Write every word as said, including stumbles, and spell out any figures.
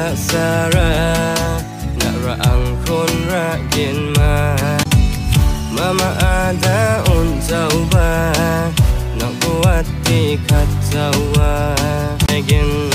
Ka.sara nak raang kon ra gin ma mama ada un jauh ba nak buat di kat jauh gin